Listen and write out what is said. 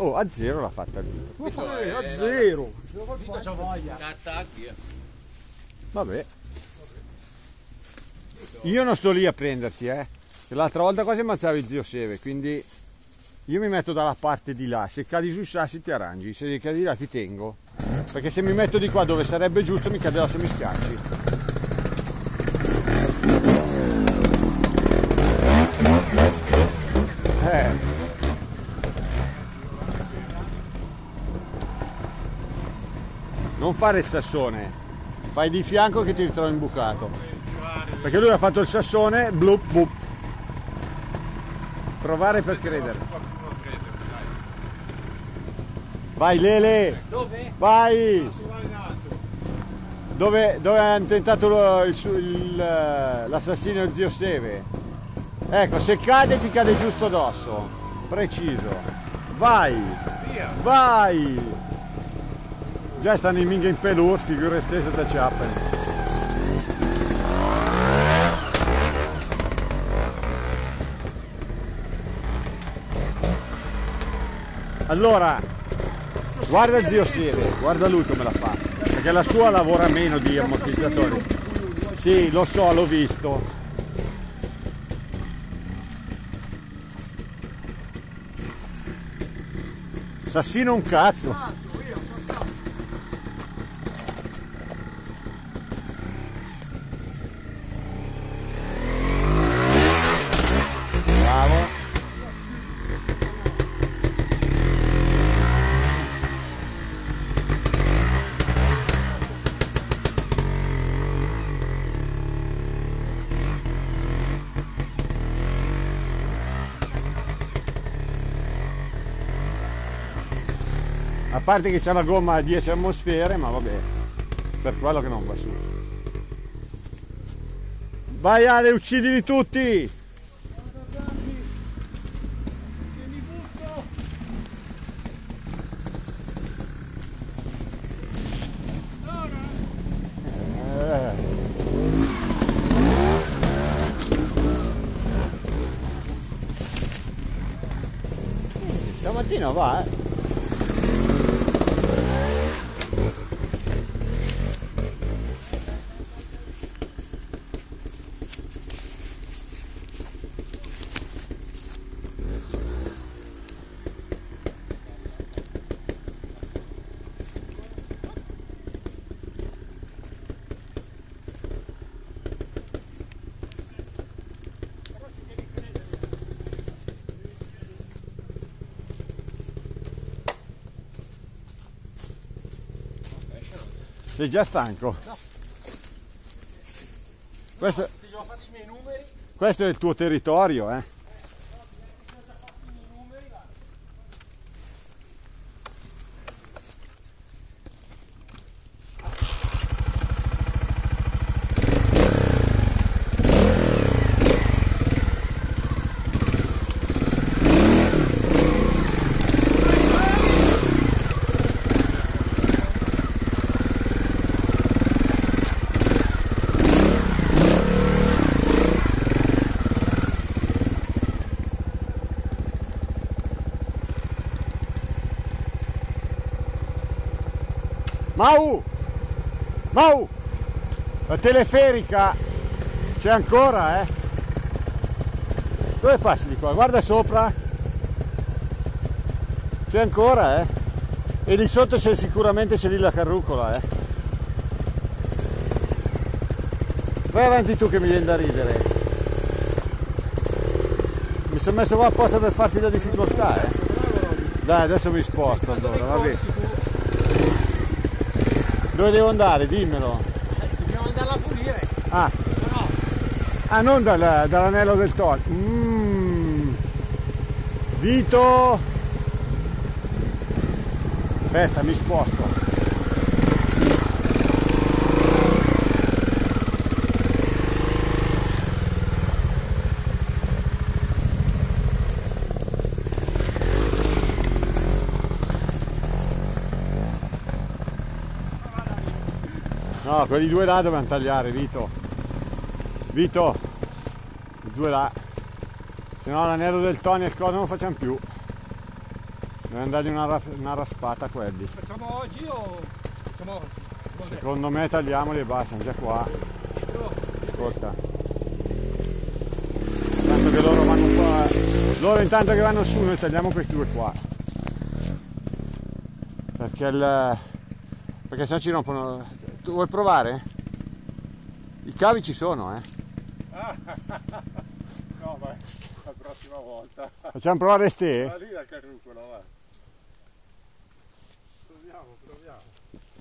Oh, a zero l'ha fatta lui. A zero. Vito c'ha voglia. Vabbè. Io non sto lì a prenderti, che l'altra volta quasi ammazzavi zio Seve, quindi io mi metto dalla parte di là. Se cadi sui sassi ti arrangi, se cadi di là ti tengo. Perché se mi metto di qua dove sarebbe giusto mi cadrà se mi schiacci. Non fare il sassone, fai di fianco che ti ritrovi imbucato. Perché lui ha fatto il sassone, blup blup. Provare per credere. Vai Lele! Dove? Vai! Dove hanno tentato l'assassinio zio Seve? Ecco, se cade ti cade giusto addosso. Preciso. Vai! Vai! Già stanno in minchia in pelur, figure stesse da ciappano. Allora, guarda zio Seve, guarda lui come la fa, perché la sua lavora meno di ammortizzatori. Sì, lo so, l'ho visto. Sassino un cazzo. Bravo. A parte che c'è la gomma a 10 atmosfere, ma vabbè, per quello che non va su. Vai Ale, uccidili tutti! Stamattina va, Sei già stanco? No. Questo è il tuo territorio, Mau! Mau! La teleferica c'è ancora, Dove passi di qua? Guarda sopra! C'è ancora, E lì sotto sicuramente c'è lì la carrucola, Vai avanti tu che mi viene da ridere. Mi sono messo qua apposta per farti la difficoltà, Dai, adesso mi sposto allora, va bene. Dove devo andare? Dimmelo. Dobbiamo andarla a pulire. Ah. No. Ah, non dall'anello del tonno. Vito. Aspetta, mi sposto. No, quelli due là dobbiamo tagliare, Vito. Vito, i due là. Se no l'anello del Tony e il coso non lo facciamo più. Devono dargli una raspata a quelli. Facciamo oggi o facciamo oggi? Secondo me tagliamoli e basta, già qua. Ascolta. Intanto che loro vanno qua. Loro intanto che vanno su, noi tagliamo questi due qua. Perché sennò ci rompono. Tu vuoi provare? I cavi ci sono, eh? No, ma la prossima volta. Facciamo provare ste? Va lì la carrucola, va. Proviamo.